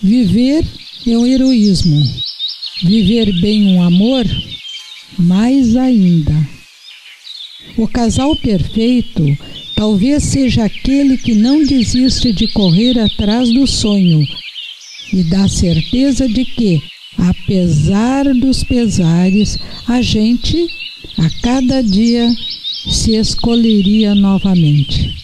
Viver é o heroísmo. Viver bem um amor, mais ainda. O casal perfeito talvez seja aquele que não desiste de correr atrás do sonho e dá certeza de que, apesar dos pesares, a gente, a cada dia, se escolheria novamente.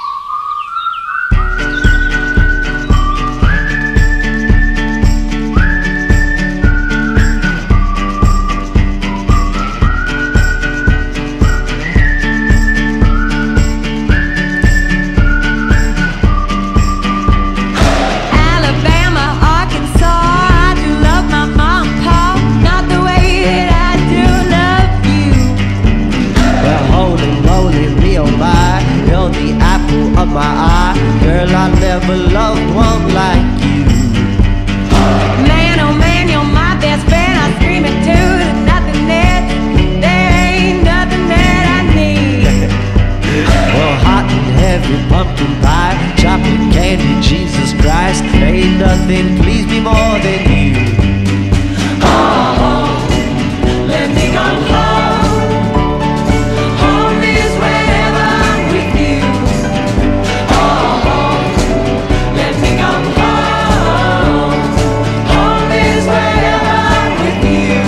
Nothing please me more than you. Oh, let me come home. Home is wherever I'm with you. Oh, let me come home. Home is wherever I'm with you.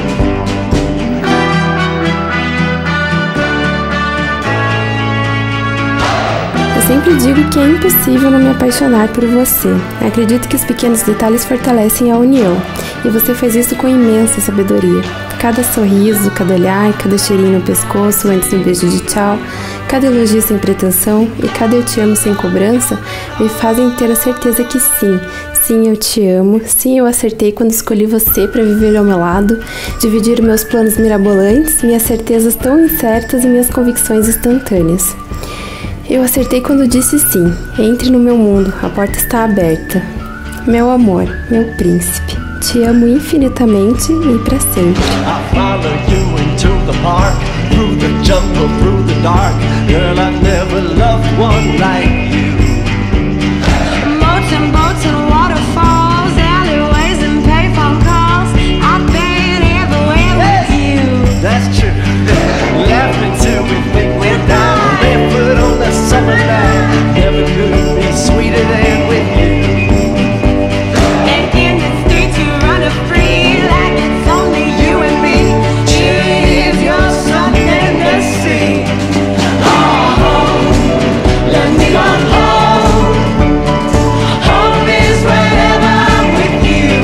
Eu sempre digo que é impossível não me apaixonar por você. Acredito que os pequenos detalhes fortalecem a união, e você faz isso com imensa sabedoria. Cada sorriso, cada olhar, cada cheirinho no pescoço antes do beijo de tchau, cada elogio sem pretensão e cada eu te amo sem cobrança me fazem ter a certeza que sim, sim eu te amo, sim eu acertei quando escolhi você para viver ao meu lado, dividir meus planos mirabolantes, minhas certezas tão incertas e minhas convicções instantâneas. Eu acertei quando disse sim. Entre no meu mundo, a porta está aberta. Meu amor, meu príncipe, te amo infinitamente e para sempre. I follow you into the park, through the jungle, through the dark. Girl, I never loved one like you. Moats and boats and waterfalls, alleyways and payphone calls. I've been everywhere with you. That's true. Laughing till we think we're down. Barefoot on the summer night. Never could be sweeter than with you. And in the streets you run free like it's only you and me. Cheers, you're something to see. Oh, let me go home. Home is wherever I'm with you.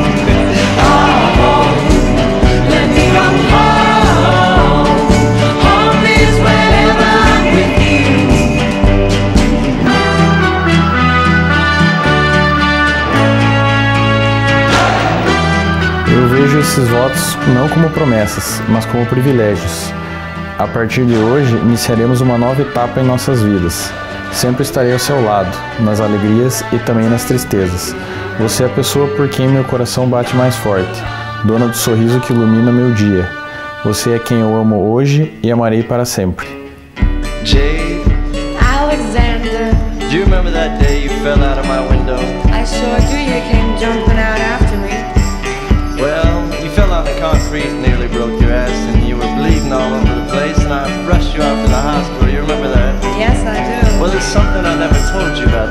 Oh, let me go home. Home is wherever I'm with you. Eu vejo esses votos não como promessas, mas como privilégios. A partir de hoje, iniciaremos uma nova etapa em nossas vidas. Sempre estarei ao seu lado, nas alegrias e também nas tristezas. Você é a pessoa por quem meu coração bate mais forte, dona do sorriso que ilumina meu dia. Você é quem eu amo hoje e amarei para sempre. Jade, Alexander, do you remember that day you fell out of my window? I sure do. You came jumping out after me. Well, you fell on the concrete, nearly broke your ass, and you were bleeding all over the place, and I rushed you out to the hospital. You remember that? Yes, I do. Well, there's something I never told you about